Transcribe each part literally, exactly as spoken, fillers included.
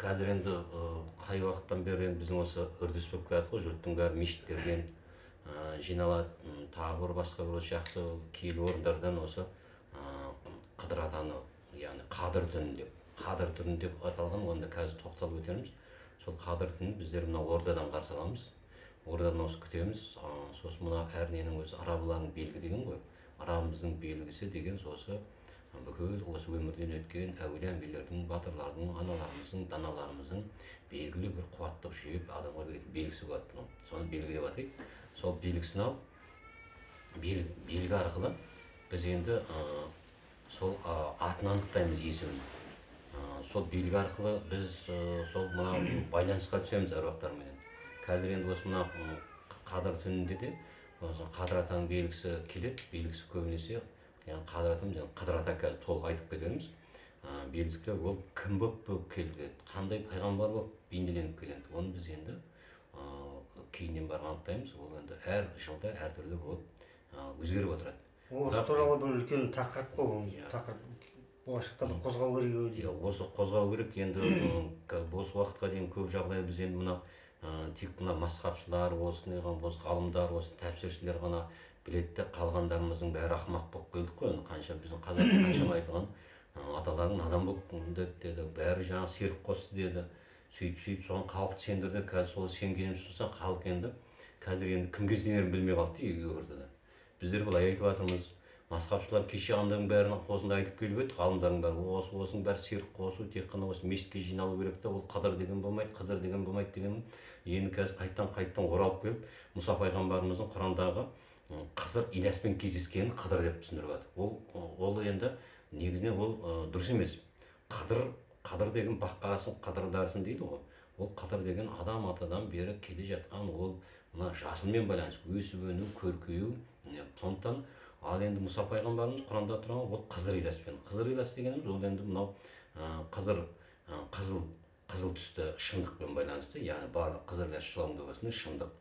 қазір енді қай уақыттан бері енді біздің осы үрдіс болып келатыр ғой, жұрттың бәрі мешіттерден жиналады, тағы бір басқа бір жақсы киелі орындардан осы Қыдыр атаны, яғни Қадыр түні деп, Қадыр түні деп аталған, онда қазір тоқталып өтеміз. Сол Қадыр түні біздер мына ордадан қарсы аламыз. Ордадан осы күтеміз. Сосын мына әрненің өзі арабылардың белгі деген ғой. Арабымыздың белгісі деген сосы бүкіл осы өмірден өткен әулие әмбиелердің, батырлардың, аналарымыздың, даналарымыздың белгілі бір қуаттық жүйеп адамға беретін белгісі болады. Соны белгі деп атайды. Сол белгісін алып, белгі арқылы біз енді сол атын анықтаймыз, есімін. Сол белгі арқылы біз сол мына байланысқа түсеміз әруақтарменен. Қазір енді осы мына Қадыр түнінде де Қадыр атаның белгісі келеді. Белгісі көбінесе Қадыр атам, Қыдыр ата қазір толық айтып кетеміз. Белгісі ол кім болып келді, қандай пайғамбар болып бейнеленіп келеді. Оны біз енді кейіннен барып анықтаймыз. Ол енді әр жылда әртүрлі болып өзгеріп отырады. Осы туралы бір үлкен тақырып қой, тақырып болашақта бір қозғау керек. Осы қозғау керек. Енді осы уақытқа дейін көп жағдай біз енді мына тек мына масхабшылар, осы ғалымдар, осы тәпсіршілер ғана білетті, қалғандарымыздың бәрі ақымақ болып келдік қой. Қанша біздің қазақ қаншама айтылған аталарың надан болып деді, бәрі жаңа серік қосты деді. Сөйтіп-сөйтіп соған халықты сендірді. Қазір сол сенгенін тұрса, халық енді қазір енді кімге сенерін білмей қалды үйге ортада. Біздер былай айтып жатырмыз. Масхабшылар кеше андардың бәрінің қосында айтып келіп еді, ғалымдардың бәрі осы осының бәрі серік қосу, тек қана осы мешітке жиналу керек та, ол Қыдыр деген болмайды, Қызыр деген болмайды деген. Енді қазір қайттан қайттан оралып келіп, Мұса пайғамбарымыздың Құрандағы Қызыр Ильяспен кездескенін Қыдыр деп түсіндіріп жатыр. Ол ол енді негізінен ол дұрыс емес. Қыдыр Қыдыр деген бақ қарасын қыдырдарсын дейді ғой. Ол Қыдыр деген адам атадан бері келе жатқан, ол мына жасылмен байланысты, өсіп өну, көркею. Сондықтан ал енді Мұса пайғамбарымыз Құранда тұрған ол Қызыр Ильяспен. Қызыр Ильяс дегеніміз ол енді мынау Қызыр қызыл қызыл түсті шындықпен байланысты, яғни барлық Қызыр Ильяс шылауындағысының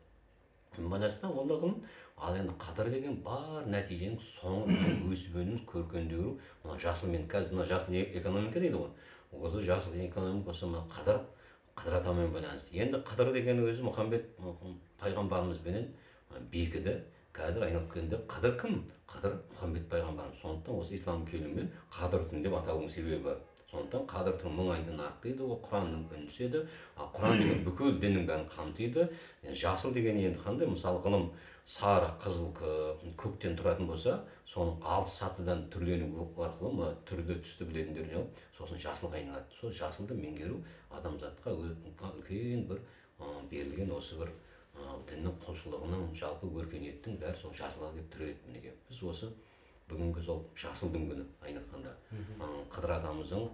шындық байланысты. Ол да ғылым. Ал енді Қыдыр деген бар нәтиженің соңғы өсіп өну, көркендеу, мына жасылмен, қазір мына жасыл экономика дейді ғой. Осы жасыл экономика осы мына Қыдыр Қыдыр атамен байланысты. Енді Қыдыр деген өзі Мұхаммед пайғамбарымызбенен бекіді. Қазір айналып келгенде Қыдыр кім? Қыдыр Мұхаммед пайғамбарымыз. Сондықтан осы ислам келуімен Қадыр түні деп аталуының себебі бар. Сондықтан Қадыр түні мың айдан артық дейді, ол Құранның үндісі еді. Құран деген бүкіл діннің бәрін қамтиды. Жасыл деген енді қандай? Мысалы ғылым сары, қызыл, көктен тұратын болса, соның алты сатыдан түрлену арқылы түрді түсті білетіндеріне сосын жасылға айналады. Сол жасылды меңгеру адамзатқа үлкен бір берілген осы бір діннің құлшылығының, жалпы өркениеттің бәрі сол жасылға келіп тіреледі. Мінекей біз осы бүгінгі сол жасылдың күні айнытқанда Қыдыр атамыздың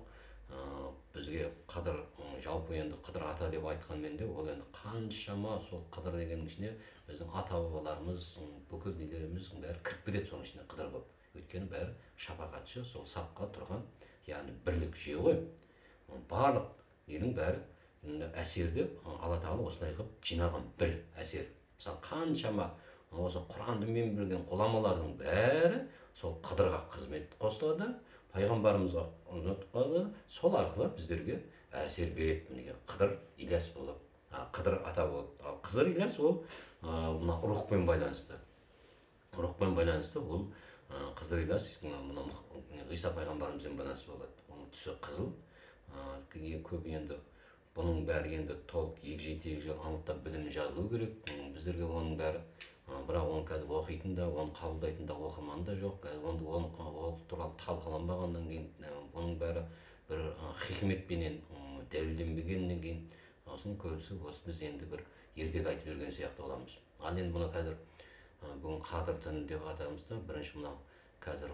бізге Қыдыр жалпы енді Қыдыр ата деп айтқанмен де ол енді қаншама сол Қыдыр дегеннің ішіне біздің ата бабаларымыз, бүкіл нелеріміздің бәрі кіріп кетеді соның ішіне Қыдыр болып. Өйткені бәрі шапағатшы, сол сапқа тұрған, яғни бірлік жүйе ғой. Барлық ненің бәрі әсерді Алла тағала осылай қылып жинаған бір әсер. Мысалы қаншама осы Құранды мен білген ғұламалардың бәрі сол Қыдырға қызмет қосылады, пайғамбарымызға ұнатқаны, сол арқылы біздерге әсер береді. Мінеке Қыдыр Ильяс болып, Қыдыр ата болып. Ал Қызыр Ильяс ол мына рухпен байланысты. Рухпен байланысты ол Қызыр Ильяс мына Иса пайғамбарымызбен байланысты болады. Оның түсі қызыл. Көп енді бұның бәрі енді толық егжей-тегжейлі анықтап білімі жазылу керек. Біздерге оның бәрі, бірақ оны қазір оқитын да, оны қабылдайтын да оқырман да жоқ. Оны ол туралы талқыланбағаннан кейін, бұның бәрі бір хикметпенен дәлелденбегеннен кейін, осының көбісі осы біз енді бір ертегі айтып жүрген сияқты боламыз. Ал енді мұны қазір бүгін Қадыр түні деп атаймыз да, бірінші мынау қазір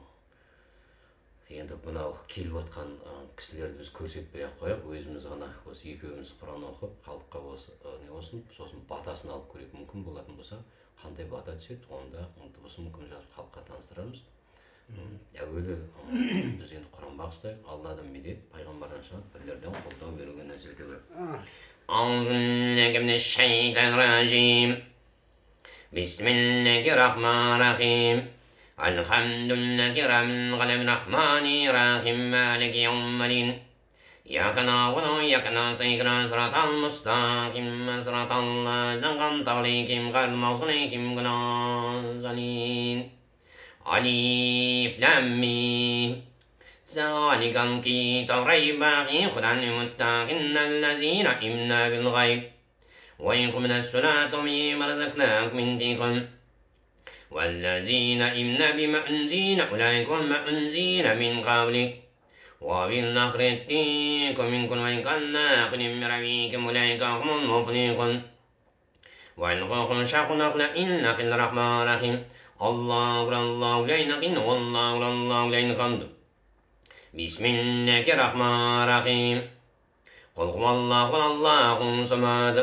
енді мынау келіп отқан кісілерді біз көрсетпей-ақ қояйық, өзіміз ғана осы екеуміз Құран оқып, халыққа осы не болсын, сосын батасын алып көрейік. Мүмкін болатын болса, қандай бата түседі, онда осы мүмкін жазып халыққа таныстырамыз. Әуелі біз енді Құран бағыстайық, Алладан медет, пайғамбардан шығады, бірлерден қолдау беруге нәсіп ете көрейік. Аузу минаш шайтанир ражим. Бисмиллахир-рахманир-рахим. الحمد لله رب العالمين الرحمن الرحيم مالك يوم الدين إياك نعبد وإياك نستعين صراط المستقيم صراط الذين أنعمت عليهم غير المغضوب عليهم ولا الضالين ألف لام ميم ذلك الكتاب ريب فيه هدى للمتقين الذين يؤمنون بالغيب ويقيمون الصلاة ومما رزقناهم ينفقون والذين يؤمنون بما أنزل أولئك هم أنزل من قبلك وبالآخرة هم منكم ويقلنا من ربكم أولئك هم المفلحون والخوف شاق نقل إلا في الرحمن الرحيم الله الله لا إله إلا الله الله لا الحمد بسم الله الرحمن الرحيم قل هو الله الله الصمد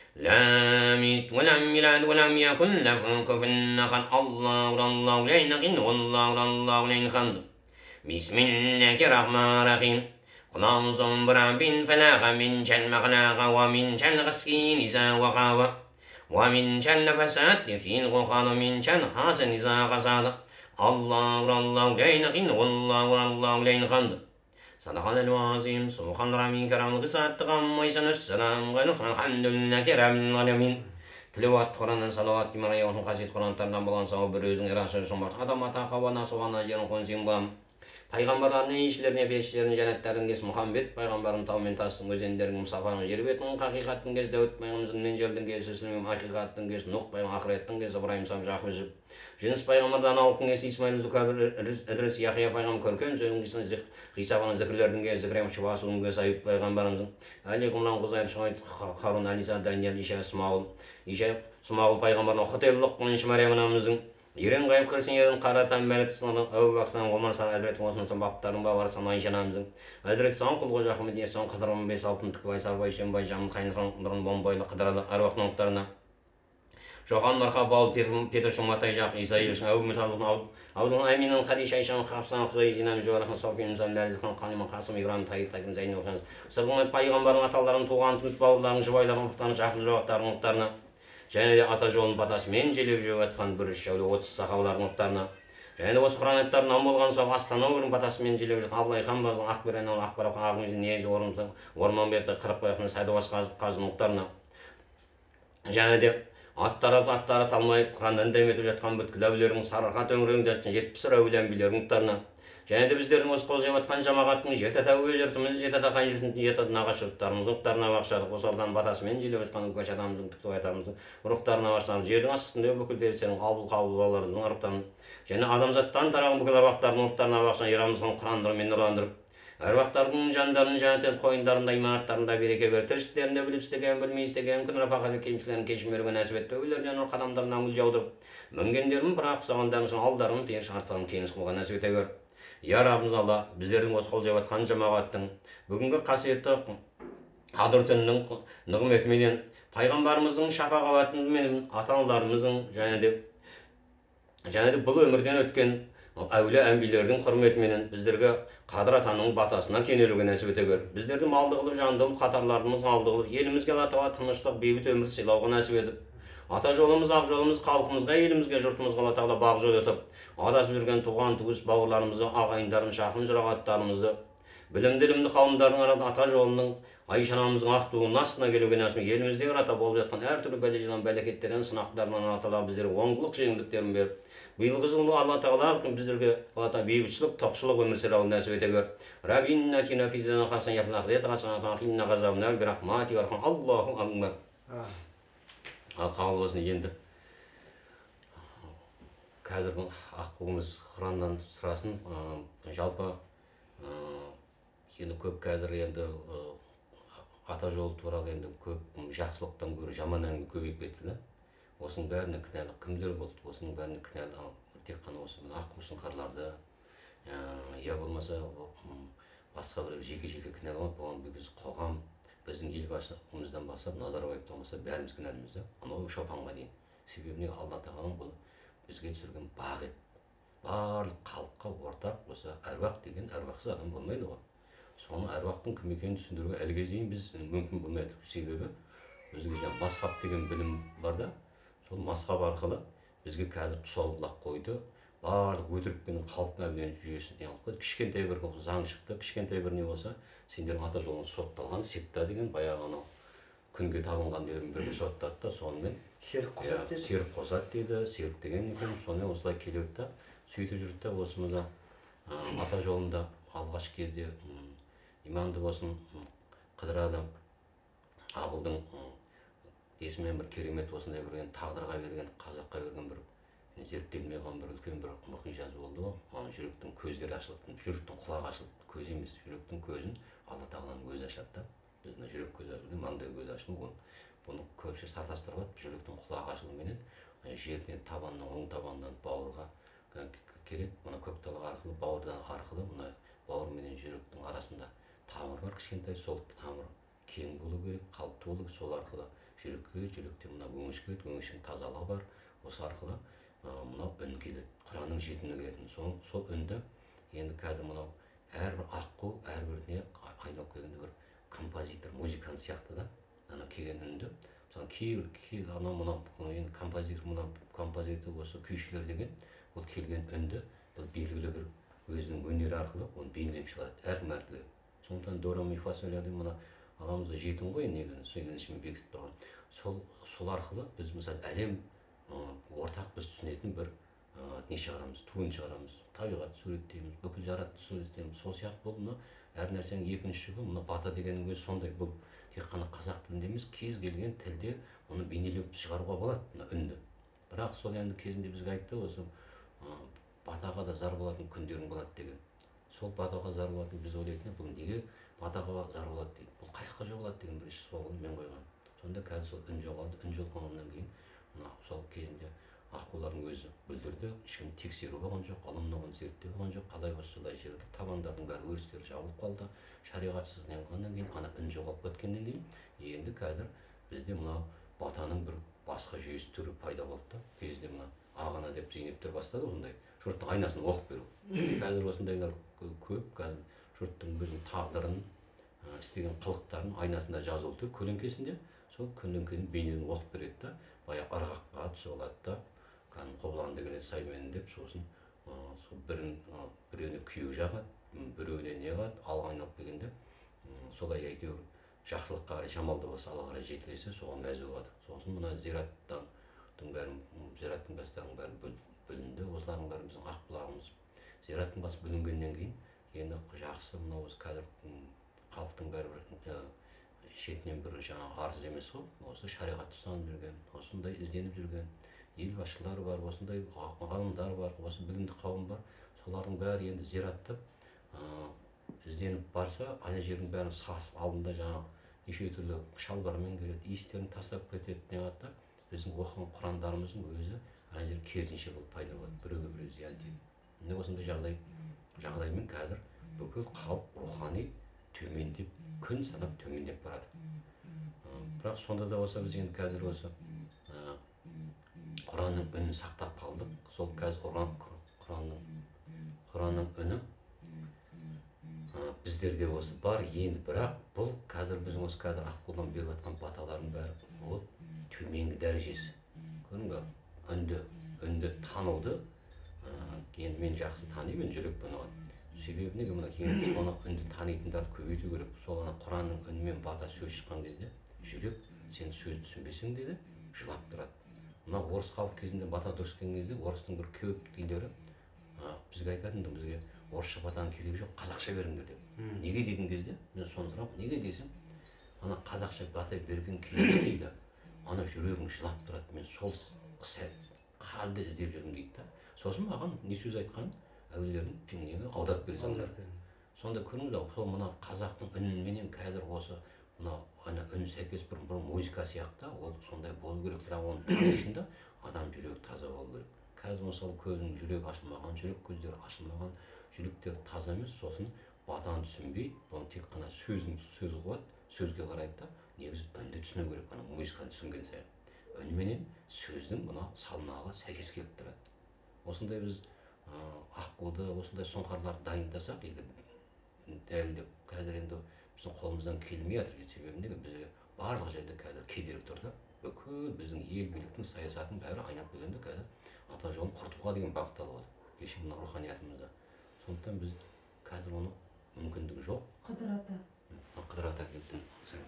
لم يلد ولم يولد ولم يكن له كفوا أحد الله الله لا إله إلا الله الله لا الحمد بسم الله الرحمن الرحيم قل أعوذ برب الفلق من شر ما خلق ومن شر غاسق إذا وقب ومن شر النفاثات في العقد ومن شر حاسد إذا حسد الله الله لا إله إلا الله الله لا الحمد صدق العظيم سبحان ربي كرام قصات قام ويسن السلام غنف الحمد لله كرام العالمين تلاوات قرآن صلوات مريم وقصيد قرآن تردام بلان صواب برözün eraşır şomart adam ata havana soğana jerin konsim bulam Пайғамбарлардың ишілеріне бешілерін жәнәттәрін кес Мұхаммед, пайғамбардың таумен тастың өзендерін мұсафаның жербетін қақиқаттың кес Дәуіт пайғамбардың мен жердің кес Үслімем ақиқаттың кес Нұқ пайғам ақыреттің кес Ибраим сам Жақып жіп Жүніс пайғамбардан алқын кес Исмаил Зукабір Ідрис Яхия пайғам көркем сөзін кесін Ғисабаның зікірлердің кес Зікрем Шыбасуын кес Айып пайғамбарымыздың Әли Құмран Құзайр Шағайт Харун Алиса Даниял Иша Смағыл Иша Смағыл пайғамбардың Құтеллық Құнш Мариям анамыздың Ерен ғайып қырсын ерін қаратан мәлік сынадың әу бақсан ғомар сан әзірет осмасын баптарын ба барсан айшанамыздың әзірет сан құлғы жақымы дие сан қыдырын бес алтын тікбай сарбай шенбай жамын қайын сан нұрын бомбайлы қыдыралы әруақтың ұқтарына жоған марқа бауыл петр шуматай жақ исаилшын әу металлығын аудың әминін қадиш айшан қапсан құзай зинам жоғарақын софин мұсан ләрізіқан қалиман қасым ибрам тайып тайым зайын оқыңыз сырғымет пайғамбардың аталарын туған туыс бауырларын жұбайларын ұқтарын жақын жоғаттарын ұқтарына және де ата жолын батасымен желеп жүріп жатқан бір үш шәуле отыз сахабалардың ұқтарына және де осы құран аяттарынан болған соң астана өңірін батасымен желеп жүрген абылай хан базың ақберен ақбарап ағымызын ниез орманбек қырықбайқын сәдуас қазының ұқтарына және де аттары аттары талмай құраннан дәметіп жатқан бүткіл әулиелердің сарыарқа төңірегінде жатқан жетпіс бір әулие әмбиелердің ұқтарына және де біздердің осы қол жеп жатқан жамағаттың жеті ата өз жұртымыз жеті ата қайын жұртымыздың жеті ата нағашы жұрттарымыздың ұқтарына бағыштадық осы ордан батасымен желеп жатқан үкаш атамыздың тікті атамыздың рухтарына бағыштадық жердің астында бүкіл періштердің қабыл қабыл балаларының рухтарын және адамзаттан тараған бүкіл әруақтардың рухтарына бағыштадық ирамыздан құрандармен нұрландырып әруақтардың жандарын жәннаттен қойындарында иманаттарында береке бер тіршіліктерінде біліп істеген білмей істеген күн рапақаты кемшілерін кешіп беруге нәсіп етті өлерден ұр қадамдарына үңіл жаудырып мінгендерін бірақ ұқсағандарын үшін алдарың періш артығын кеңіс қылуға нәсіп ете көр Я Раббымыз Алла, біздердің осы қол жеп жатқан жамағаттың бүгінгі қасиетті қадір түнінің нығметіменен пайғамбарымыздың шапағатымен ата-аналарымыздың және де және де бұл өмірден өткен әулие әмбиелердің құрметіменен біздерге қадыр атаның батасына кенелуге нәсіп ете көр. Біздерді малды қылып жанды қылып қатарларымыз алды қылып елімізге Алла тағала тыныштық бейбіт өмір сыйлауға нәсіп етіп ата жолымыз ақ жолымыз халқымызға елімізге жұртымызға Алла тағала бақ жол етіп адасып жүрген туған туыс бауырларымызды ағайындарын жақын жұрағаттарымызды білімді ілімді қауымдардың арасында ата жолының Айша анамыздың ақ туының астына келуге нәсіп елімізде арада болып жатқан әртүрлі бәле жалған бәлекеттерден сынақтарынан Алла тағала біздерге оңдылық жеңілдіктерін беріп биылғы жылы Алла тағала біздерге Алла тағала бейбітшілік тоқшылық өмір сүруге нәсіп ете көр. Раббинна атина фид дуния хасанатан ва фил ахирати хасанатан ва қина ғазабан нар бирахматика архам Аллаху акбар. Ал қабыл болсын. Енді қазір аққуымыз Құраннан сұрасын. Жалпы енді көп қазір енді ата жолы туралы енді көп жақсылықтан гөрі жаман әңгіме көбейіп кетті да. Осының бәріне кінәлі кімдер болды? Осының бәріне кінәлі тек қана осы аққу сұңқарларды я болмаса басқа бір жеке-жеке кінәлі болады. Бұған біз қоғам, біздің елбасымыздан бастап Назарбаевтан бастап бәріміз кінәліміз да. Анау шопанға дейін. Себебі не Алла тағаланың бұл бізге түсірген бақ ет. Барлық халыққа ортақ осы әруақ деген әруақсыз адам болмайды ғой. Соны әруақтың кім екенін түсіндіруге әліге дейін біз мүмкін болмайды. Себебі бізге масхаб деген білім бар да. Сол масхаб арқылы бізге қазір тұсаулық қойды. барлық өтірікпен халықтың әбден жүйесін не қылып қойды. Кішкентай бір заң шықты, кішкентай бір не болса, сендердің ата жолың сотталған, секта деген баяғы анау күнге табынған дерін бірге соттады да, сонымен серік қосады деді. серік қосады дейді, серік деген екен, сонымен осылай келеді да, сөйтіп жүрді да, осы мына ата жолында алғашқы кезде иманды болсын қыдырады, Абылдың есімен бір керемет осындай бір тағдырға берген, қазаққа берген бір зерттелмей қалған бір үлкен бір мұқижаз болды ғой. Оның жүректің көздері ашылды, жүректің құлағы ашылды, көз емес, жүректің көзін Алла тағаланың өзі ашады да. Біз мына жүрек көзі ашылды, маңдай көзі ашылды. Бұны көбісі шатастырып алады. Жүректің құлағы ашылуменен жерден табаннан, оң табаннан бауырға келеді. Мына көктал арқылы, бауырдан арқылы мына бауыр менен жүректің арасында тамыр бар, кішкентай, сол тамыр кең болу керек, қалыпты болу керек. Сол арқылы жүрекке, жүректен мына өңешке, өңештің тазалығы бар. Осы арқылы мынау үн келеді, Құранның жетіні келетін. Сол, сол үнді енді қазір мынау әрбір аққу, әрбіріне айналып келгенде бір композитор, музыкант сияқты да, ана келген үнді. Мысалы кейбір кейбір анау мынау енді композитор, мынау композитор осы күйшілер деген ол келген үнді бұл белгілі бір өзінің өнері арқылы оны бейнелеп шығарады, әркім әртүрлі. Сондықтан до ре ми фа сол ля мына ағамызға жетім ғой негізі, сол ішімен бекітіп тұрған. Сол сол арқылы біз мысалы әлем ортақ біз түсінетін бір не шығарамыз, туын шығарамыз, табиғат суреттейміз, бүкіл жаратты суреттейміз. Сол сияқты бұл мына әр нәрсенің екінші жүгі, мына бата дегеннің өзі сондай. Бұл тек қана қазақ тілінде емес, кез келген тілде оны бейнелеп шығаруға болады, мына үнді. Бірақ сол енді кезінде бізге айтты, осы батаға да зар болатын күндерің болады деген. Сол батаға зар болатын біз ойлайтын, бұл неге батаға зар болады дейді. Бұл қай жаққа жоғалады деген бірінші сауалды мен қойған. Сонда қазір сол үн жоғалды, үн жоғалғаннан кейін мына сол кезінде аққулардың өзі бүлдірді, ешкім тексеру болған жоқ, ғылым оған зерттеу болған жоқ, қалай болса солай жерді табандардың бәрі өрістері жабылып қалды. Шариғатсыз не қылғаннан кейін, ана үн жоғалып кеткеннен кейін, енді қазір бізде мынау батаның бір басқа жүйесі түрі пайда болды да. Кезінде мына ағана деп зейнептер бастады ондай, жұрттың айнасын оқып беру. Қазір осындайлар көп, қазір жұрттың өзінің тағдырын, істеген қылықтарын айнасында жазылып тұр көлеңкесінде. Сол көлеңкенің бейнені оқып береді да, баяғы ырғаққа түсіп алады да, қобыланды келеді саймен деп, сосын сол бірін біреуіне күйеу жағады, біреуіне не қылады, алға айналып келгенде солай әйтеуір жақсылыққа қарай жамал да болса алға қарай жетелесе соған мәз болады. Сосын мына зираттың бәрін, зираттың бастарының бәрі бүлінді, осылардың бәрі біздің ақ бұлағымыз. Зираттың басы бүлінгеннен кейін енді жақсы мына осы қазір халықтың бәрі бір шетінен бір жаңағы арыз емес қой, осы шариғатты ұстанып жүрген, осындай ізденіп жүрген ел басшылары бар, осындай ғалымдар бар, осы білімді қауым бар. Солардың бәрі енді зиратты ізденіп барса, ана жердің бәрін сасып алдында жаңағы неше түрлі шалбармен келеді, иістерін тастап кетеді, не қылады да, біздің оқыған құрандарымыздың өзі ана жер керісінше болып пайда болады, біреуге біреу зиян тиеді. Міне осындай жағдай жағдаймен қазір бүкіл халық рухани төмендеп, күн санап төмендеп барады. Бірақ сонда да болса біз енді қазір осы Құранның үнін сақтап қалдық. Сол қазір Құранның Құранның үні біздерде осы бар. Енді бірақ бұл қазір біздің осы қазір аққулдан беріп жатқан баталардың бәрі ол төменгі дәрежесі. Көрдің бе? Үнді үнді тануды енді мен жақсы танимын, жүрекпен оған. Себебі неге мына кейін соны үнді танитындарды көбейту керек. Сол ана Құранның үнімен бата сөз шыққан кезде жүрек сен сөз түсінбесең деді, жылап тұрады. Мына орыс халық кезінде бата дұрыс келген кезде орыстың бір көп тілдері бізге айтатын, бізге орысша батаның керегі жоқ, қазақша беріңдер деп. Неге деген кезде мен соны сұрап, неге десем, ана қазақша бата берген кезде дейді, ана жүрегің жылап тұрады. Мен сол халді іздеп жүрмін дейді да. Сосын маған не сөз айтқан әулиелердің пеңнегі аударып бере салды. Сонда көріңіз, сол мына қазақтың үніменен қазір осы мына ана үн сәйкес бір бір музыка сияқты, ол сондай болу керек. Бірақ оның тану үшін адам жүрегі таза болу керек. Қазір мысалы көбінің жүрегі ашылмаған, жүрек көздері ашылмаған, жүректері таза емес, сосын батаны түсінбей, оны тек қана сөздің сөзі қуады, сөзге қарайды да, негізі үнді түсіну керек, ана музыканы түсінген сайын. Үнменен сөздің мына салмағы сәйкес келіп тұрады. Осындай біз аққуды, осындай сұңқарларды дайындасақ, дәлдеп, қазір енді біздің қолымыздан келмей жатыр. Себебі неге бізге барлық жерде қазір кедергі тұр да. Бүкіл біздің ел биліктің саясатын бәрі айналып келгенде қазір ата жолын құртуға деген бағытталып отыр. кешің мына руханиятымызда. Сондықтан біз қазір оны мүмкіндігі жоқ. Қыдыр ата. Қыдыр ата келді.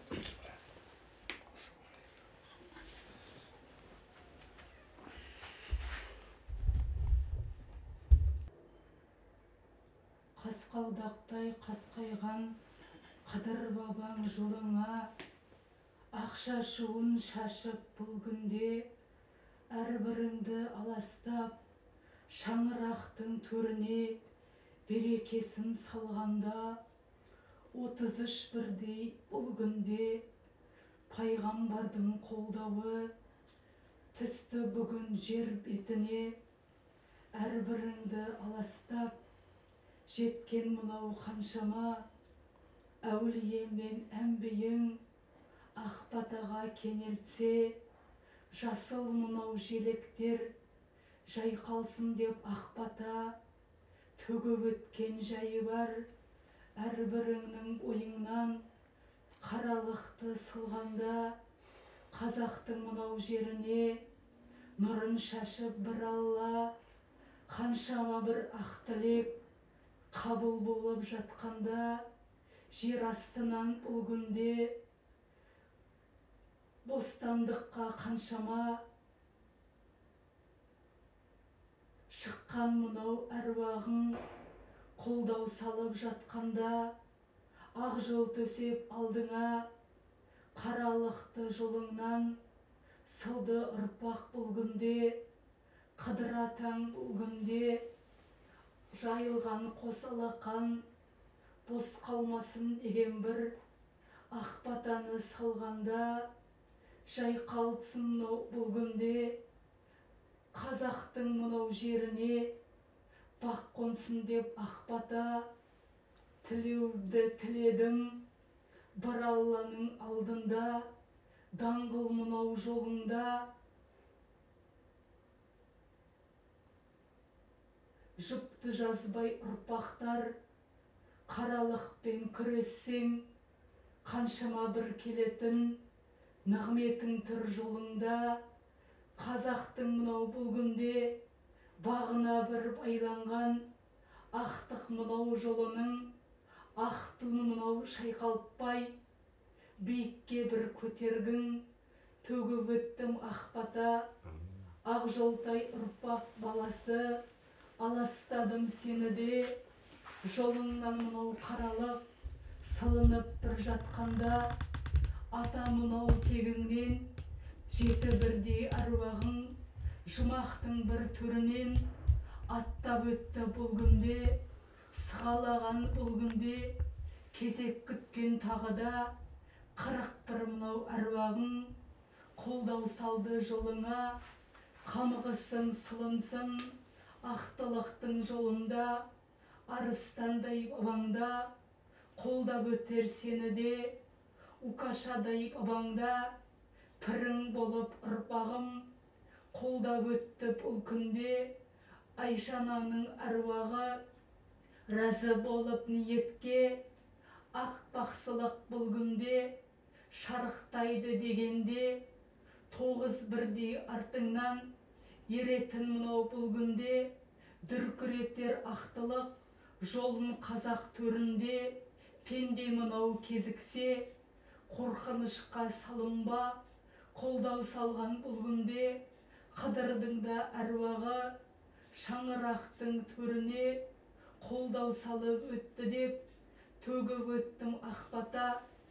Қасқалдақтай қасқайған Қыдыр бабаң жолыңа, ақша шуын шашып бұл күнде, әрбіріңді аластап, шаңырақтың төріне берекесін салғанда, отыз үш бірдей бұл күнде пайғамбардың қолдауы түсті бүгін жер бетіне, әрбіріңді аластап, жеткен мынау қаншама әулие мен әмбиең Ақбатаға кенелтсе, жасыл мынау желектер жайқалсын деп Ақбата төгіп өткен жайы бар, әрбіріңнің бойыңнан қаралықты сылғанда, қазақтың мынау жеріне нұрын шашып бір Алла, қаншама бір ақ тілек қабыл болып жатқанда, жер астынан бұл күнде бостандыққа қаншама шыққан мынау әруағың қолдау салып жатқанда, ақ жол төсеп алдыңа қаралықты жолыңнан сылды ұрпақ бұл күнде, Қыдыр атаң бұл күнде жайылған қос алақан бос қалмасын деген бір Ақбатаны салғанда, жайқалтсын бұл күнде қазақтың мынау жеріне бақ қонсын деп Ақбата тілеуді тіледім бір Алланың алдында, даңғыл мынау жолыңда жұпты жазбай ұрпақтар қаралықпен күрессең, қаншама бір келетін нығметің тұр жолыңда, қазақтың мынау бұл күнде бағына бір байланған ақтық мынау жолының ақ туын мынау шайқалпай биікке бір көтергің, төгіп өттім Ақбата ақ жолтай ұрпақ баласы, аластадым сені де жолыңнан мынау қаралып сылынып бір жатқанда, ата мынау тегіңнен жеті бірдей әруағың жұмақтың бір төрінен аттап өтті бұл күнде, сығалаған бұл күнде кезек күткен тағыда қырық бір мынау әруағың қолдау салды жолыңа, қамығысың сылынсың ақтылықтың жолында, арыстандай бабаңда қолдап өтер сені де, Укашадай бабаңда пірің болып ұрпағым қолдап өтті бұл күнде, Айшананың әруағы разы болып ниетке, ақ бақсылық бұл күнде шарықтайды дегенде, тоғыз бірдей артыңнан еретін мынау бұл күнде, дүркіретер ақтылық жолын қазақ төрінде, пенде мынау кезіксе, қорқынышқа салынба, қолдау салған бұл күнде, Қыдырдың да әруағы шаңырақтың төріне қолдау салып өтті деп, төгіп өттім Ақбата.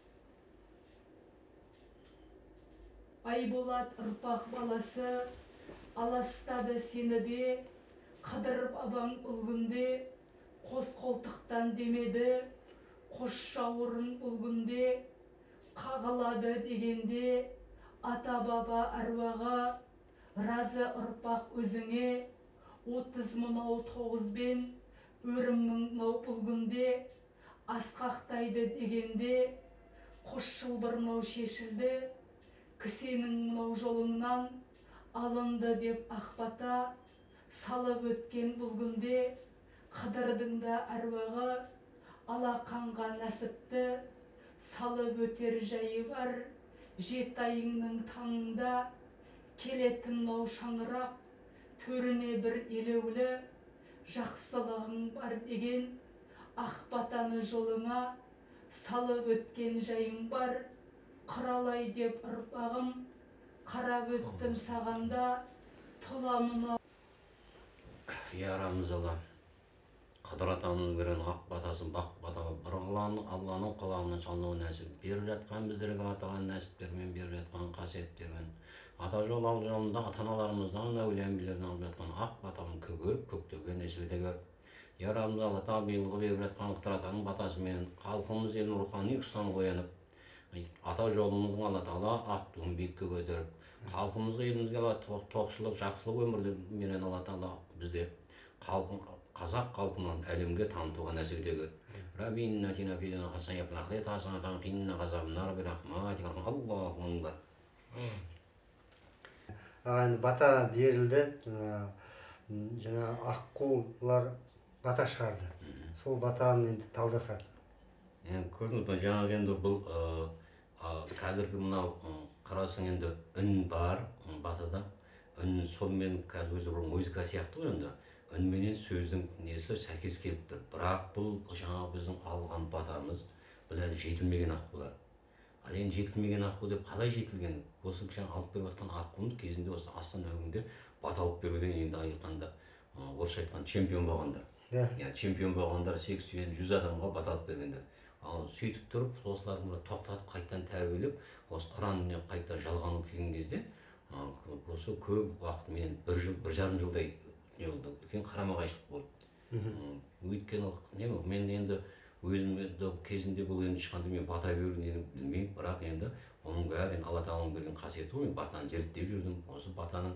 Айболат ұрпақ баласы аластады сені де, Қыдыр бабаң бұл күнде қос қолтықтан демеді, қос жауырын бұл күнде қағылады дегенде, ата баба әруаға разы ұрпақ өзіңе, отыз мынау тоғызбен өрімнің мынау бұл күнде асқақтайды дегенде, қос шылбыр мынау шешілді, кісенің мынау жолыңнан алынды деп Ақбата салып өткен бұл күнде, Қыдырдың да әруағы алақанға нәсіпті салып өтер жайы бар, жеті айыңның таңында келетін мынау шаңырақ төріне бір елеулі жақсылығың бар деген, ақ батаны жолыңа салып өткен жайың бар, құралай деп ұрпағым, қарап өттім сағанда, тұламын. Ярамыз Алла, Қыдыр атамыз берген ақ батасын бақ батаға бір Алланың құлағынан шалынуы нәсіп беріп жатқан, біздерге атаған нәсіптермен беріп жатқан қасиеттермен, ата жол алып жолында ата-аналарымыздан, әулие-әмбиелерден алып жатқан ақ батаның көгеріп көктөге нәсіп ете. Ярамыз Алла табиғилығы беріп жатқан Қыдыр атаның батасымен халқымыз елдің рухани ұстанып оянып, ата жолымыздың Алла Тағала ақ туын биікке көтеріп, халқымызға елімізге Алла тоқшылық, жақсылық өмірді менен Алла Тағала бізде қазақ халқынан әлемге танытуға нәсіп ете. Раббинна атина фид дунья хасанatan wa фил ахирати хасанatan wa қина ғазабан нар бирахматика. Аллаху акбар. Ағайын бата берілді, жаңа аққулар бата шығарды. Сол батаны енді талдасады. Көрдіңіз бе, жаңағы енді бұл қазіргі мынау қарасың енді үн бар батада. Үн солмен қазір өзі бір музыка сияқты ғой енді. Үнменен сөздің несі сәйкес келіп тұр. Бірақ бұл жаңағы біздің алған батамыз, бұл әлі жетілмеген аққулар. Ал енді жетілмеген аққу деп қалай жетілген? Осы жаңа алып беріп жатқан аққуымыз кезінде осы Астан өңірінде бата алып беруден енді айтқанда, орысша айтқан чемпион болғандар. Yani чемпион болғандар сексен жүз адамға бата алып бергендер. Ал сөйтіп тұрып, осыларды тоқтатып қайтадан тәрбиелеп, осы Құранмен қайта жалғану келген кезде, осы көп уақыт мен бір жыл, бір жарым жылдай не болды, үлкен қарама-қайшылық болды. Өйткені мен енді өзім кезінде бұл енді ешқандай мен бата беруін білмеймін, бірақ енді оның бәрі Алла Тағаланың берген қасиеті ғой. Батаны зерттеп жүрдім. Осы батаның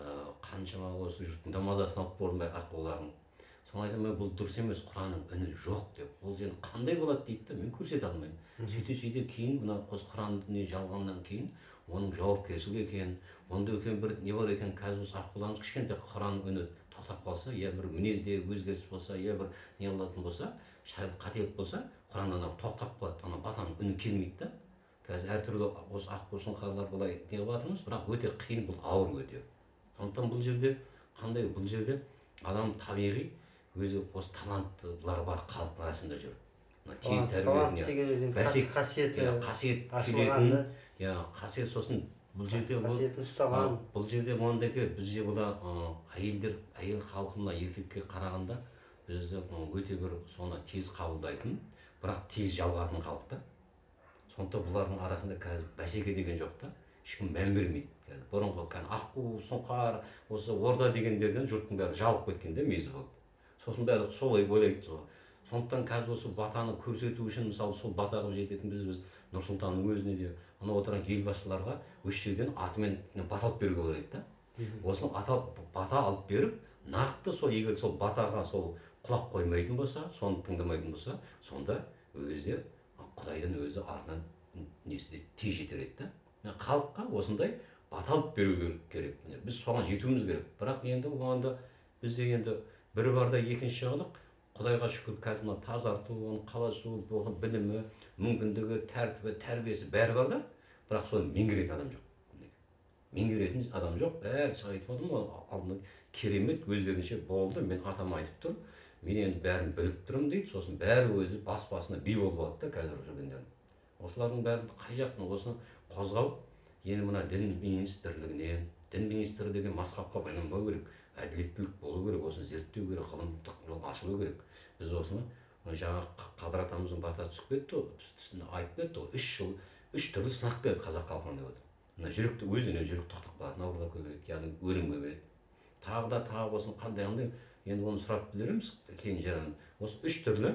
қаншама осы жұрттың да мазасын алып көрдім аққулардың. Соны айтамын, бұл дұрыс емес, Құранның үні жоқ деп. Ол енді қандай болады дейді да, мен көрсете алмаймын. Сөйте-сөйте кейін мына қос Құран дүние жалғаннан кейін оның жауапкершілік екенін, онда үлкен бір не бар екен, қазір осы аққуларымыз кішкентай Құранның үні тоқтап қалса, я бір мінезде өзгеріс болса, я бір не алатын болса, шайлы қателік болса, Құраннан тоқтап қалады, ана батаның үні келмейді да. Қазір әртүрлі осы аққу сұңқарлар былай не қылып жатырмыз, бірақ өте қиын, бұл ауыр өте. Сондықтан бұл жерде қандай, бұл жерде адам табиғи өзі осы таланттылар бар халықтың арасында жүр. Тез тәрбиелейтін қасиеті қасиет келетін, қасиет сосын бұл жерде қасиетін ұстаған. Бұл жерде ондайке бізде бұда әйелдер, әйел халқы мына еркекке қарағанда бізді өте бір соны тез қабылдайтын, бірақ тез жалғатын халықта. Сондықтан бұлардың арасында қазір бәсеке деген жоқ та, ешкім мән бермейді. Бұрынғы аққу, сұңқар, осы орда дегендерден жұрттың бәрі жалып кеткенде мезі болды. Сосын бәрі солай ойлайды. Сондықтан қазір осы батаны көрсету үшін, мысалы сол батаға жететін біз біз Нұрсұлтанның өзіне де, ана отырған елбасшыларға осы жерден атымен бата алып беруге болады да. Осыны бата алып беріп, нақты сол егер сол батаға сол құлақ қоймайтын болса, соны тыңдамайтын болса, сонда өзі Құдайдың өзі артынан несі тез жетер еді да. Халыққа осындай бата алып беру керек. Біз соған жетуіміз керек. Бірақ енді оғанда бізде енді бір барда екінші жағылық, Құдайға шүкір қазір мына тазарту, оны қаласу, білімі, мүмкіндігі, тәртібі, тәрбиесі бәрі бар да, бірақ соны меңгеретін адам жоқ. Меңгеретін адам жоқ, бәрі айтып отырмын ғой, алдында керемет өздерінше болды, мен атам айтып тұр, мен енді бәрін біліп тұрмын дейді, сосын бәрі өзі бас-басына би болып алады да қазір жүргендерін. Осылардың бәрін қай жақтың осыны қозғау, енді мына дін министрлігінен, дін министрі деген масқапқа байланбау керек. Әділеттілік болу керек, осыны зерттеу керек, ғылымдық жол ашылу керек. Біз осыны жаңа Қадыр атамыздың басына түсіп кетті, айтып кетті, үш жыл, үш түрлі сынақ келеді қазақ халқына деп отыр. Мына жүректі өзіне жүрек тоқтап қалатын ауруға көбейеді, яғни өлім көбейеді. Тағы да тағы осыны қандай қандай, енді оны сұрап білдіреміз кейін жаран. Осы үш түрлі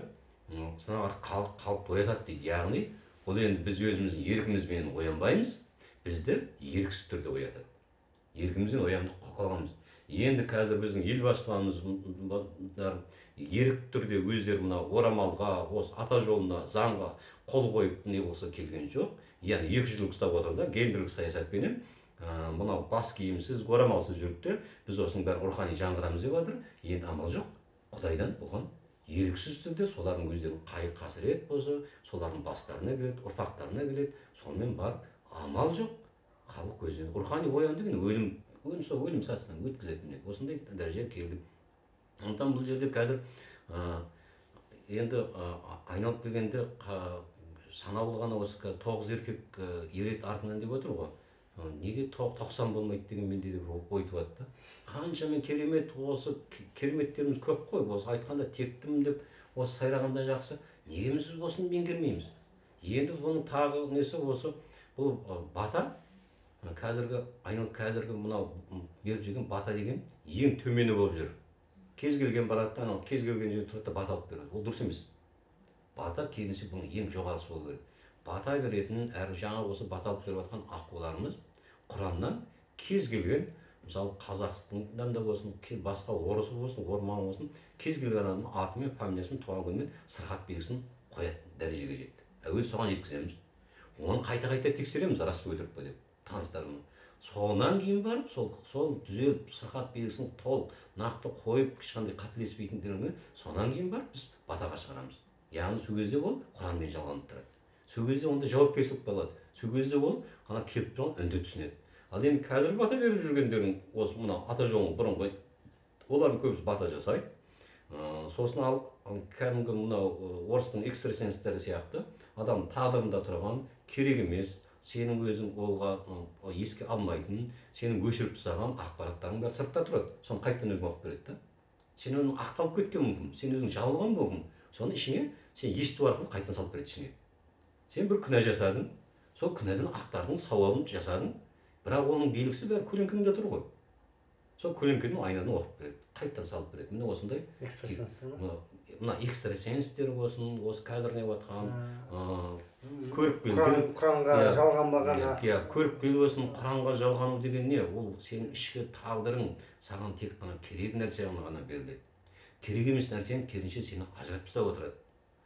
сынақ халық халықты оятады дейді. Яғни бұл енді біз өзіміздің еркімізбен оянбаймыз, бізді еріксіз түрде оятады. Еркімізбен ояндық қалғанбыз. Енді қазір біздің елбасшыларымыз ерік түрде өздері мына орамалға, осы ата жолына, заңға қол қойып не болса келген жоқ. Яғни екі жыл ұстап отыр да, гендерлік саясатпенен мынау бас киімсіз, орамалсыз жүріп те, біз осының бәрін рухани жаңғырамыз деп жатыр. Енді амал жоқ. Құдайдан бұған еріксіз түрде солардың өздерінің қайғы қасірет болса, солардың бастарына келеді, ұрпақтарына келеді. Сонымен бар, амал жоқ. Халық өзі рухани ояну деген өлім өлім сол өлім сатысынан өткізетін. Осындай дәрежеге келдік. сондықтан бұл жерде қазір енді айналып келгенде санаулы ғана осы тоғыз еркек ереді артынан деп отыр ғой. Неге тоқсан болмайды деген менде де ой туады да. Қаншамен керемет, осы кереметтеріміз көп қой. Осы айтқанда тектім деп осы сайрағанда жақсы. Неге біз осыны меңгермейміз? Енді оның тағы несі осы бұл бата, қазіргі айналып қазіргі мынау беріп жүрген бата деген ең төмені болып жүр. Кез келген барады да, кез келген жерде тұрады да бата алып береді. Ол дұрыс емес. Бата керісінше бұның ең жоғарғысы болу керек. Бата беретін, әрі жаңа осы бата алып беріп жатқан аққуларымыз Құраннан кез келген, мысалы Қазақстаннан да болсын, басқа орысы болсын, орман болсын, кез келген адамның атымен, фамилиясымен, туған күнімен сырқат белгісін қоятын дәрежеге жетті. Әуелі соған жеткіземіз. Оны қайта-қайта тексереміз, рас па өтірік па деп, таныстарым. Соңынан кейін барып, сол сол түзеліп, сырқат белгісін толық нақты қойып, ешқандай қателеспейтіндеріне, сонан кейін барып біз батаға шығарамыз. Яғни сол кезде ол Құранмен жалғанып тұрады. Сол кезде онда жауапкершілік болады. Сол кезде ол ана келіп тұрған үнді түсінеді. Ал енді қазір бата беріп жүргендердің осы мына ата жолын бұрынғы олардың көбісі бата жасайды. Сосын ал кәдімгі мынау орыстың экстрасенстері сияқты адам тағдырында тұрған керек емес, сенің өзің олға еске алмайтын, сенің өшіріп тастаған ақпараттарың бәрі сыртта тұрады. Соны қайтадан өзің оқып береді да. Сен оның ақталып кеткен мүмкін, сен өзің жалған болғың, соны ішіңе сен есту арқылы қайтадан салып береді ішіңе. Сен бір күнә жасадың, сол күнәдан ақтардың, сауабын жасадың, бірақ оның белгісі бәрі көлеңкеңде тұр ғой. Сол көлеңкені айнадан оқып береді, қайтадан салып береді. Міне осындай мына экстрасенстер болсын, осы қазір не жатқан көріп келген Құранға жалғанбаған, иә, көріп келген болсын, Құранға жалғану деген не? Ол сенің ішкі тағдырың, саған тек қана керек нәрсе ғана беріледі. Керек емес нәрсені керісінше сені ажыратып тастап отырады.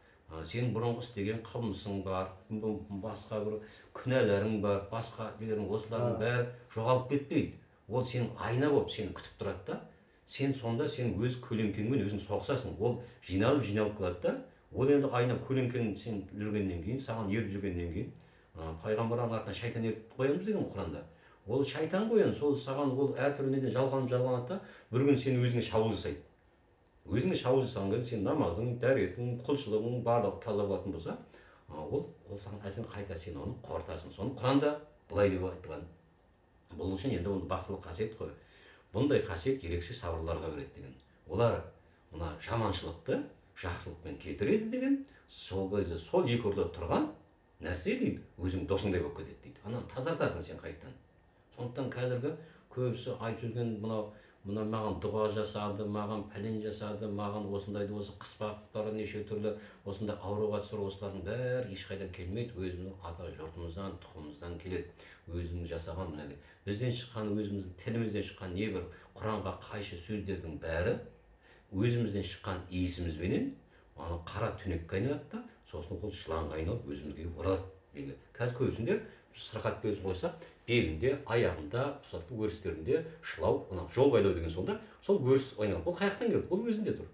Сенің бұрынғы істеген қылмысың бар, басқа бір күнәларың бар, басқа деген осылардың бәрі жоғалып кетпейді. Ол сенің айна болып сені күтіп тұрады да. Сен сонда сен өз көлеңкеңмен өзің соғысасың. Ол жиналып жиналып қалады да. Ол енді айна көлеңкең сен жүргеннен кейін, саған еріп жүргеннен кейін, пайғамбардың артынан шайтан ертіп қоямыз деген Құранда. Ол шайтан ғой енді, сол саған ол әртүрлі неден жалғанып жалғанады да, бір күні сен өзіңе шабуыл жасайды. Өзіңе шабуыл жасаған кезде сен намазың, дәретің, құлшылығың барлығы таза болатын болса, ол ол саған әсен қайта сен оны қорытасың. Соны Құранда былай деп айтқан. Бұл үшін енді оны бақсылық қасиет қой. Бұндай қасиет ерекше сабырларға береді деген. Олар мына жаманшылықты жақсылықпен кетіреді деген, сол кезде сол екі орда тұрған нәрсе дейді, өзің досыңдай болып кетеді дейді. Ананы тазартасың сен қайтадан. Сондықтан қазіргі көбісі айтып жүрген мынау мына маған дұға жасады, маған пәлен жасады, маған осындайды осы қыспақтары неше түрлі осындай ауруға түсір, осылардың бәрі ешқайдан келмейді, өзіміздің ата жұртымыздан, тұқымымыздан келеді. Өзіміз жасаған мына бізден шыққан, өзіміздің тілімізден шыққан небір Құранға қайшы сөздердің бәрі өзімізден шыққан иісімізбенен ана қара түнекке айналады да, сосын ол жыланға айналып өзімізге оралады. Қазір көбісінде сырқат белгісін қойсақ, белінде, аяғында, бұсаттың өрістерінде шылау, жол байлау деген сол да, сол өріс ойнап. Ол қаяқтан келді? Ол өзінде тұр.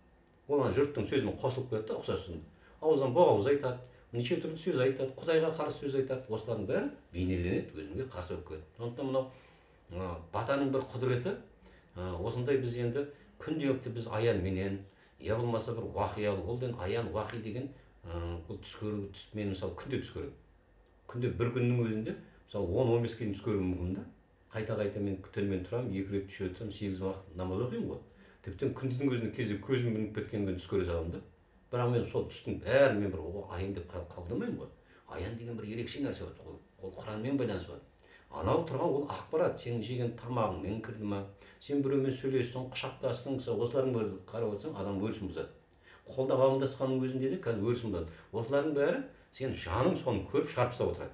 Ол жұрттың сөзімен қосылып кетті, ұқсасын. Ауыздан боғауыз айтады, неше түрлі сөз айтады, Құдайға қарсы сөз айтады. Осылардың бәрі бейнеленеді, өзімге қарсы болып кетеді. Сондықтан мынау батаның бір құдіреті, осындай біз енді күнделікті біз аянменен, я болмаса бір уақиялы, ол деген аян, уақи деген бұл түс көру, мен мысалы күнде түс көремін. Күнде бір күннің өзінде мысалы он он беске дейін түс көруім мүмкін да. Қайта-қайта мен түнімен тұрамын, екі рет үш рет тұрамын, сегіз уақыт намаз оқимын ғой. Тіптен күндіздің өзінде кезде көзім бүлініп кеткен күні түс көре саламын да. Бірақ мен сол түстің бәрін мен бір аян деп қабылдамаймын ғой. Аян деген бір ерекше нәрсе бар. Ол Құранмен байланысты бар. Анау тұрған ол ақпарат, сенің жеген тамағыңмен кірді ма, сен біреумен сөйлестің, құшақтастың, осылардың бәрі қарап отырсаң, адам өрісін бұзады. Қолдап амандасқанның өзінде де қазір өрісін бұзады. Осылардың бәрі сен жаның соны көріп шығарып тастап отырады.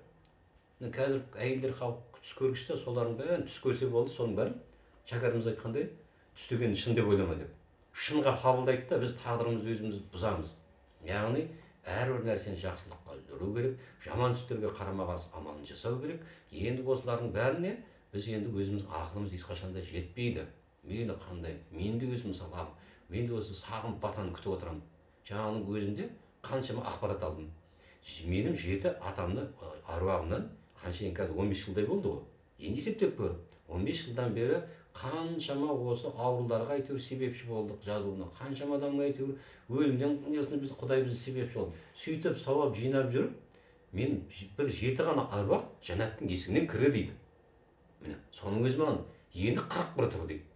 Қазір әйелдер халық түс көргіште солардың бәрін түс көрсе болды, соның бәрін шәкәріміз айтқандай түс деген шын деп ойлама деп. Шынға қабылдайды да біз тағдырымызды өзіміз бұзамыз. Яғни әрбір нәрсені жақсылыққа жүру керек, жаман түстерге қарама қарсы амалын жасау керек. Енді осылардың бәріне біз енді өзіміз ақылымыз ешқашанда жетпейді. Мені қандай, мен де өзім мысалы, мен де осы сағым батаны күтіп отырамын. Жаңағының өзінде қаншама ақпарат алдым. Менің жеті атамны аруағымнан қаншайын қазір он бес жылдай болды ғой. Енді есептеп көр. он бес жылдан бері қаншама осы ауруларға әйтеуір себепші болдық жазылуына, қаншама адамға әйтеуір өлімден несіне біз Құдай бізді себепші болды. Сөйтіп сауап жинап жүріп, мен бір жеті ғана аруақ жәннаттың есігінен кірді дейді. Міне, соның өзі маған енді қырық бір тұр дейді.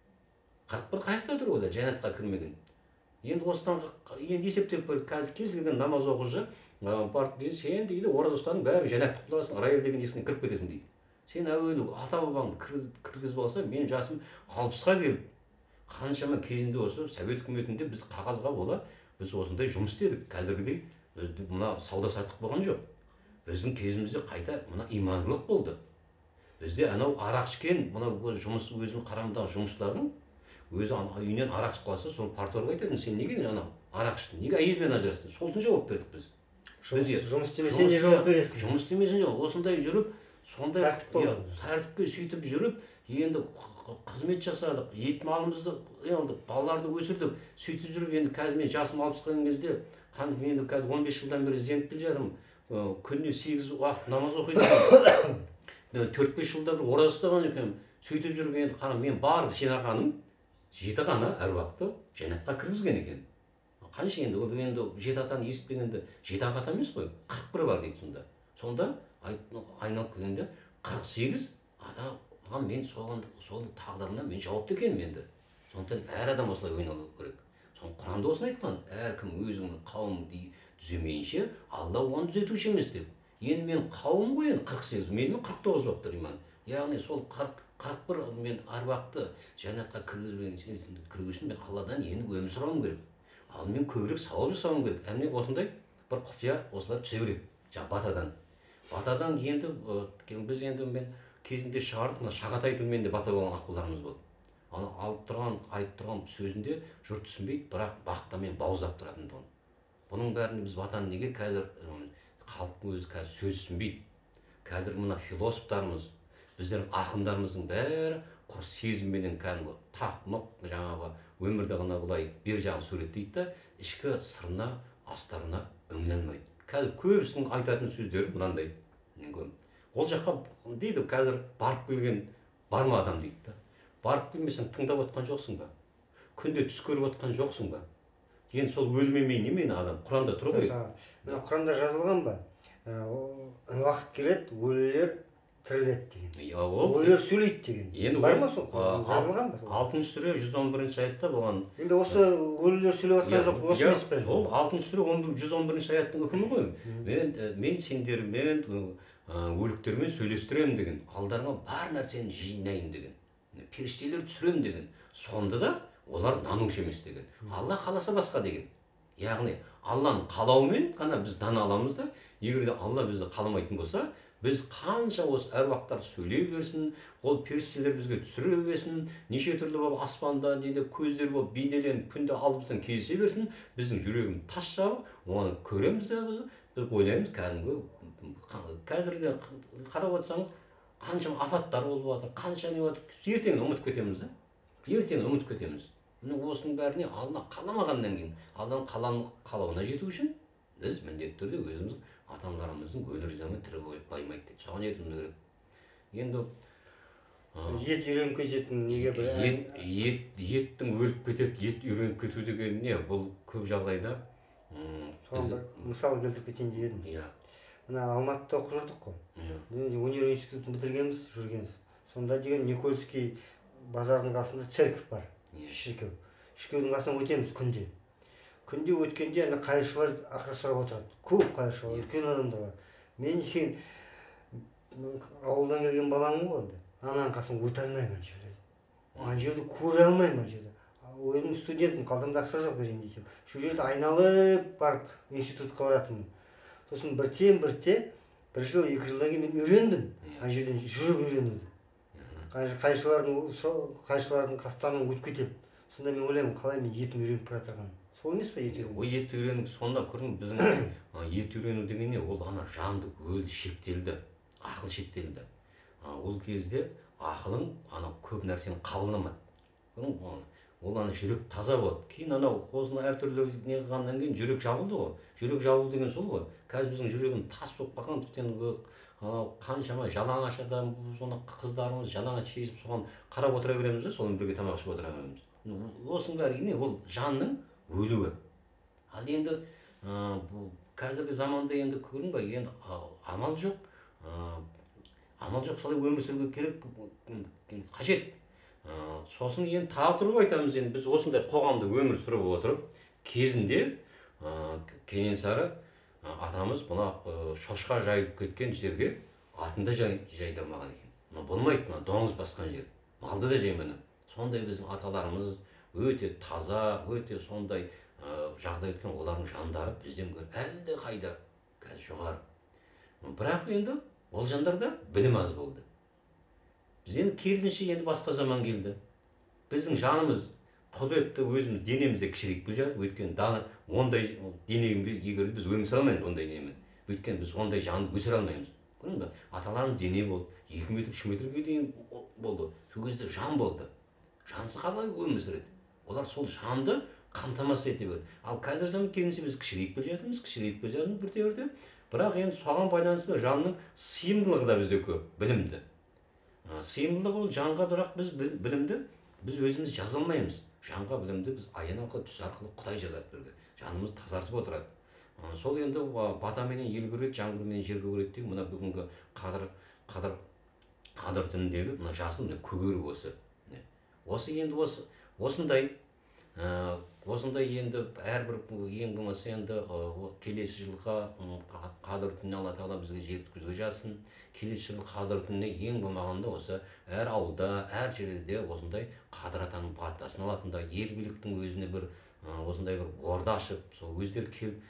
қырық бір қаяқта тұр ол жәннатқа кірмеген. Енді осыдан енді есептеп көріп, қазір кез келген намаз оқушы барып дейді, сен дейді ораза ұстаның бәрі жәннатқа құласың, рай деген есігінен кіріп кетесің дейді. Сен әуелі ата бабаңды кіргізіп алса, мен жасым алпысқа келіп, қаншама кезінде осы совет үкіметінде біз қағазға бола, біз осындай жұмыс істедік. Қазіргідей мына сауда саттық болған жоқ. Біздің кезімізде қайта мына имандылық болды. Бізде анау арақ ішкен, мына жұмыс өзінің қарамдағы жұмысшылардың өзі үйінен арақ ішіп қалса, соны парторға айтатын, сен неге анау арақ іштің, неге әйелмен ажырастың? Сол үшін жауап бердік біз. Жұмыс істемесең не жауап бересің? Жұмыс істемесең жауап. Осындай жүріп, сондай тәртіпке сөйтіп жүріп, енді қызмет жасадық, ет малымызды алдық, балаларды өсірдік. Сөйтіп жүріп, енді қазір мен жасым алпысқа келген кезде, енді қазір он бес жылдан бері ізденіп келе жатырмын. Күніне сегіз уақыт намаз оқиды. төрт бес жылда бір ораза ұстаған екенмін. Сөйтіп жүріп, енді қана мен барлық жинағаным жеті ғана әруақты жәннатқа кіргізген екен. Қанша енді ол енді жеті атаны естіпегенде жеті ақ ата емес қой, қырық бір бар дейді сонда. Сонда айналып келгенде қырық сегіз атаға мен соған сол тағдырына мен жауапты екенмін енді. Сондықтан әр адам осылай ойналу керек. Соны Құранда осыны айтқан, әркім өзінің қауымын түземейінше Алла оны түзетуші емес деп. Енді мен қауым ғой енді қырық сегіз, менімен қырық тоғыз болып тұр иман. Яғни сол қырық бір мен аруақты жәннатқа кіргізу үшін мен Алладан енді өмір сұрауым керек. Ал мен көбірек сауап жасауым керек. Әне осындай бір құпия осылар түсе береді. Жаңа батадан. Батадан енді біз енді мен кезінде шығардық, мына Шағатай тілмен де бата болған аққуларымыз болды. Аны алып тұрған, айтып тұрған сөзінде жұрт түсінбейді, бірақ бақтамен бауыздап тұратын тұғын. Бұның бәрінде біз батаны неге қазір халықтың өзі қазір сөз түсінбейді. Қазір мына философтарымыз, біздердің ақындарымыздың бәрі құр сезімменен кәдімгі тақмық жаңағы өмірді ғана былай бер жағын суреттейді да, ішкі сырына, астарына үңіле алмайды. Қазір көбісінің айтатын сөздері мынандай. Ол жаққа дейді, қазір барып келген бар ма адам дейді да. Барып келмесең тыңдап отқан жоқсың ба? Күнде түс көріп отқан жоқсың ба? Енді сол өлмемей немен адам? Құранда тұр ғой. Құранда жазылған ба? Уақыт келеді, өлілер тіріледі деген. Өлілер сөйлейді деген. Бар ма сол? Жазылған ба? алтыншы сүре жүз он бірінші аятта болған. Енді осы өлілер сөйлеп отқан жоқ, осы емес пе? Ол алтыншы сүре жүз он бірінші аяттың үкімі ғой. Мен сендермен өліктермен сөйлестіремін деген. Алдарыңа бар нәрсені жинайын деген. Періштелер түсірем деген. Сонда да олар нанушы емес деген. Алла қаласа басқа деген. Яғни Алланың қалауымен ғана біз нан аламыз да, егер де Алла бізді қаламайтын болса, біз қанша осы әруақтар сөйлей берсін, ол періштелер бізге түсіре берсін, неше түрлі болып аспанда дейді, көздер болып бейнеленіп күнде алдымыздан кездесе берсін, біздің жүрегіміз тас жабық, оны көреміз де біз, біз ойлаймыз кәдімгі қазірде қарап отырсаңыз, қаншама апаттар болып жатыр, қанша не жатыр, ертеңін ұмытып кетеміз да. Ертеңін ұмытып кетеміз. Міне осының бәріне Алла қаламағаннан кейін, Алланың қалауына жету үшін біз міндетті түрде өзіміз ата-аналарымыздың өлі заман тірі баймайды дейді. Соған жетуіміз керек. Енді ет үйреніп кететін неге бір еттің өліп кетеді, ет үйреніп кету деген не? Бұл көп жағдайда мысал келтіріп кетейін дедім. Иә. Мына Алматыда оқып жүрдік қой. Мен өнер институтын бітіргенбіз, жүргенбіз. Сонда деген Никольский базардың қасында церковь бар. Шіркеу. Шіркеудің қасынан өтеміз күнде. Күнде өткенде ана қайыршылар ақша сұрап отырады. Көп қайыршылар, үлкен адамдар бар. Мен сен ауылдан келген баламын ғой енді. Ананың қасынан өте алмаймын жерде. Ана жерді көре алмаймын жерде. Өзім студентпін, қалтамда ақша жоқ берейін десем. Şu жерде айналып барып институтқа баратынмын. Сосын бірте-бірте бір жыл, екі жылдан кейін мен үйрендім. Ана жерден жүріп үйренуді. Қайшылардың қастарынан өтіп кетіп. Сонда мен ойлаймын, қалай мен етім үйреніп бара жатырғаным. Сол емес па ет үйрену? Ой, ет үйрену, сонда көрдің біздің ет үйрену деген не? Ол ана жанды, өлі шектелді, ақыл шектелді. Ол кезде ақылың ана көп нәрсені қабылдамады. Ол ана жүрек таза болады. Кейін анау осыны әртүрлі не қылғаннан кейін жүрек жабылды ғой. Жүрек жабылды деген сол ғой. Қазір біздің жүрегіміз тас болып қалған, тіптен анау қаншама жалаңаш адам, соны қыздарымыз жалаңаш шешіп соған қарап отыра береміз да, сонымен бірге тамақ ішіп отыра береміз. Осының бәрі не, ол жанның өлуі. Ал енді бұл қазіргі заманда енді көрдің ба, енді амал жоқ, амал жоқ, солай өмір сүруге керек, қажет. Сосын енді тағы тұрып айтамыз, енді біз осындай қоғамда өмір сүріп отырып, кезінде Кенесары атамыз мына шошқа жайылып кеткен жерге атында жайдамаған екен. Мына болмайды, мына доңыз басқан жер, малды да жемені. Сондай біздің аталарымыз өте таза, өте сондай жағдай өткен, олардың жандары бізден гөрі әлде қайда қазір жоғары. Бірақ енді ол жандарда білім аз болды. Біз енді керісінше енді басқа заман келді. Біздің жанымыз құдіретті өзіміз денемізде кішірейіп келе жатыр. Өйткені даны ондай денеге егер біз өмір сүре алмаймыз ондай денемен. Өйткені біз ондай жанды өсіре алмаймыз. Көрдің бе? Аталарымыз дене болды. екі метр, үш метрге дейін болды. Сол кезде жан болды. Жансыз қалай өмір сүреді? Олар сол жанды қамтамасыз ете берді. Ал қазір заман келгенше біз кішірейіп келе жатырмыз, кішірейіп келе жатырмыз бір теорияда. Бірақ енді соған байланысты жанның сыйымдылығы да бізде көп, білімді. Сыйымдылығы ол жанға, бірақ біз білімді біз өзіміз жаза алмаймыз. Жанға білімді біз аян арқылы, түс арқылы Құдай жазады бірге. Жанымыз тазартып отырады. Сол енді батаменен ел көреді, жан көрменен жер көреді деген мына бүгінгі қадір қадір қадір түніндегі мына жасыл мына көгеру осы. Осы енді осы осындай осындай енді әрбір ең болмаса енді келесі жылға қадір түніне Алла Тағала бізге жеткізуге жазсын. Келесі жылы қадір түніне ең болмағанда осы әр ауылда, әр жерде осындай қадыр атаның батасын алатындай, ел биліктің өзіне бір осындай бір орда ашып, сол өздері келіп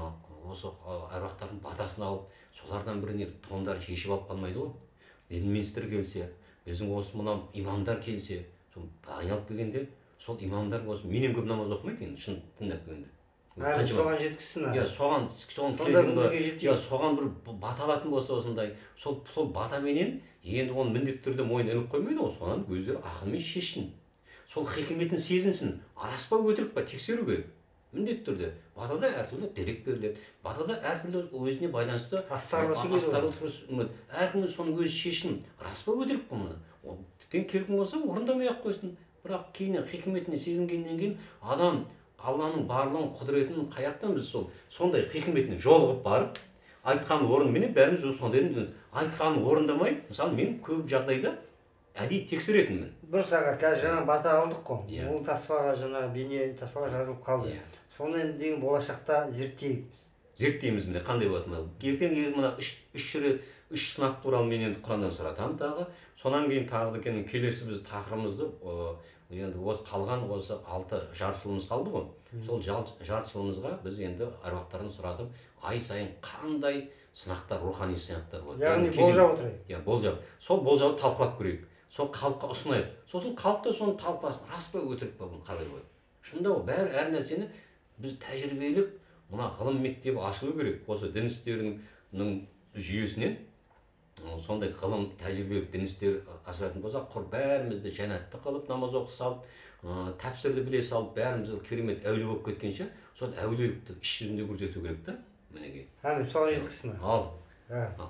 осы әруақтардың батасын алып, солардан бір не тоңдарын шешіп алып қалмайды ғой. Дін министрі келсе, біздің осы мына имамдар келсе, сол айналып келгенде, сол имамдар осы менен көп намаз оқымайды енді, шын тыңдап келгенде. Әлі соған жеткізсін. Иә, соған соған келген соған бір бата алатын болса осындай, сол сол батаменен енді оны міндетті түрде мойнына іліп қоймайды ғой, соған өздері ақылмен шешсін. Сол хикметін сезінсін. Рас па өтірік па тексеру керек. Міндетті түрде. Батада әртүрлі дерек беріледі. Батада әртүрлі өзіне байланысты астарлы сөйлейді. Әркім соны өзі шешсін. Рас па өтірік па мұны? Тіптен керекін болса орындамай-ақ қойсын. Бірақ кейіннен хикметіне сезінгеннен кейін адам Алланың барлығын, құдіретін қаяқтан біз сол сондай хикметіне жолығып барып, айтқан орынменен бәріміз сондай айтқанын орындамай, мысалы мен көп жағдайда әдейі тексеретінмін. Бір сағат қазір жаңа бата алдық қой. Ол таспаға жаңа бейне таспаға жазылып қалды. Соны енді деген болашақта зерттейміз. Зерттейміз міне қандай болатын ма? Ертең мына үш үш сынақ туралы мен енді Құраннан сұратамын тағы. Сонан кейін тағы да екен келесі біз тақырыбымызды енді осы қалған осы алты жарты жылымыз қалды ғой. Сол жарты жылымызға біз енді аруақтарын сұратып, ай сайын қандай сынақтар, рухани сынақтар болады. Яғни болжап отырайық. Иә, болжап. Сол болжауды талқылап көрейік. Сол халыққа ұсынайық. Сосын халық та соны талқыласын. Рас па өтірік па бұл қалай болады? Шынында ғой, бәрі әр нәрсені біз тәжірибелік мына ғылым мектебі ашылу керек. Осы дін істерінің жүйесінен сондай ғылым тәжірибелік дін істер ашатын болсақ, құр бәрімізді жәннатты қылып намаз оқы салып, тәпсірді біле салып, бәріміз керемет әулие болып кеткенше, сол әулиелікті іс жүзінде көрсету керек та, мінекей. Әмін, соған жеткізсін. Ал.